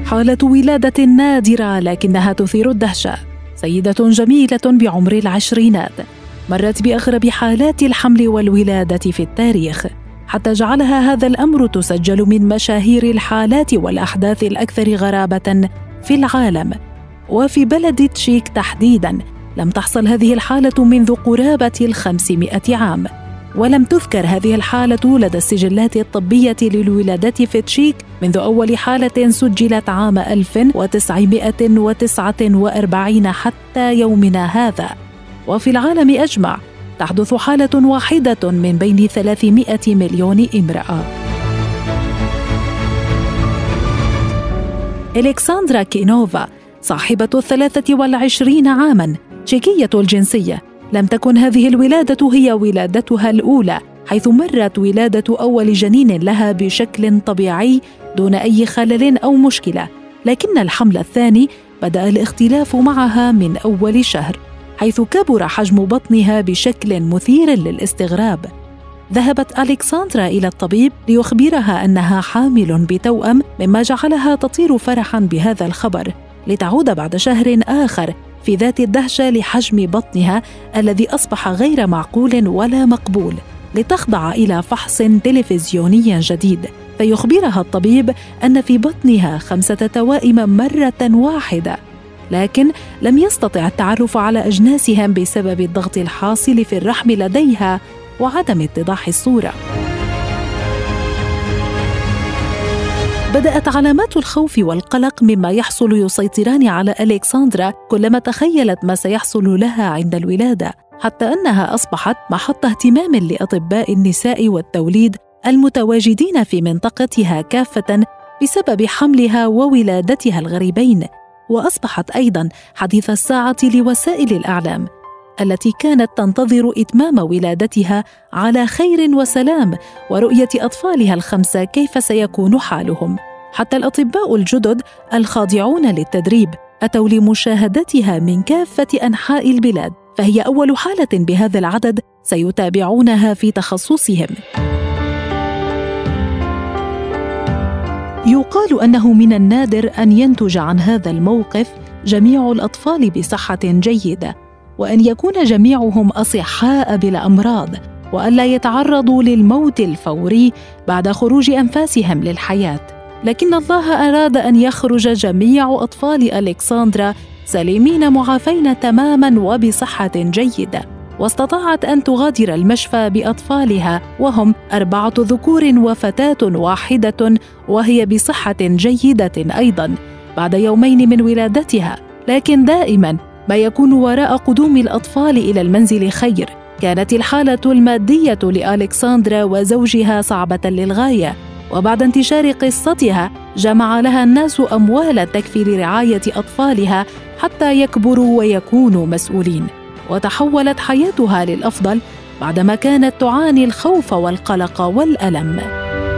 حالة ولادة نادرة لكنها تثير الدهشة. سيدة جميلة بعمر العشرينات مرت بأغرب حالات الحمل والولادة في التاريخ، حتى جعلها هذا الأمر تسجل من مشاهير الحالات والأحداث الأكثر غرابة في العالم. وفي بلد تشيك تحديداً لم تحصل هذه الحالة منذ قرابة 500 عام، ولم تذكر هذه الحالة لدى السجلات الطبية للولادة في تشيك منذ أول حالة سجلت عام 1949 حتى يومنا هذا. وفي العالم أجمع تحدث حالة واحدة من بين 300 مليون امرأة. إلكساندرا كينوفا صاحبة 23 عاماً تشيكية الجنسية، لم تكن هذه الولادة هي ولادتها الأولى، حيث مرت ولادة أول جنين لها بشكل طبيعي دون أي خلل أو مشكلة، لكن الحمل الثاني بدأ الاختلاف معها من أول شهر، حيث كبر حجم بطنها بشكل مثير للاستغراب. ذهبت ألكساندرا إلى الطبيب ليخبرها أنها حامل بتوأم، مما جعلها تطير فرحاً بهذا الخبر، لتعود بعد شهر آخر في ذات الدهشة لحجم بطنها الذي أصبح غير معقول ولا مقبول، لتخضع إلى فحص تلفزيوني جديد، فيخبرها الطبيب أن في بطنها 5 توائم مرة واحدة، لكن لم يستطع التعرف على أجناسهم بسبب الضغط الحاصل في الرحم لديها وعدم اتضاح الصورة. بدأت علامات الخوف والقلق مما يحصل يسيطران على ألكساندرا كلما تخيلت ما سيحصل لها عند الولادة، حتى أنها أصبحت محط اهتمام لأطباء النساء والتوليد المتواجدين في منطقتها كافة بسبب حملها وولادتها الغريبين، وأصبحت أيضاً حديث الساعة لوسائل الإعلام التي كانت تنتظر إتمام ولادتها على خير وسلام ورؤية أطفالها ال5 كيف سيكون حالهم. حتى الأطباء الجدد الخاضعون للتدريب أتوا لمشاهدتها من كافة أنحاء البلاد، فهي أول حالة بهذا العدد سيتابعونها في تخصصهم. يقال أنه من النادر أن ينتج عن هذا الموقف جميع الأطفال بصحة جيدة، وأن يكون جميعهم أصحاء بلا أمراض، وألا يتعرضوا للموت الفوري بعد خروج أنفاسهم للحياة. لكن الله أراد أن يخرج جميع أطفال ألكساندرا سليمين معافين تماماً وبصحة جيدة، واستطاعت أن تغادر المشفى بأطفالها وهم 4 ذكور وفتاة واحدة، وهي بصحة جيدة أيضاً بعد يومين من ولادتها. لكن دائماً ما يكون وراء قدوم الأطفال إلى المنزل خير. كانت الحالة المادية لألكساندرا وزوجها صعبة للغاية، وبعد انتشار قصتها جمع لها الناس أموالا تكفي لرعاية أطفالها حتى يكبروا ويكونوا مسؤولين، وتحولت حياتها للأفضل بعدما كانت تعاني الخوف والقلق والألم.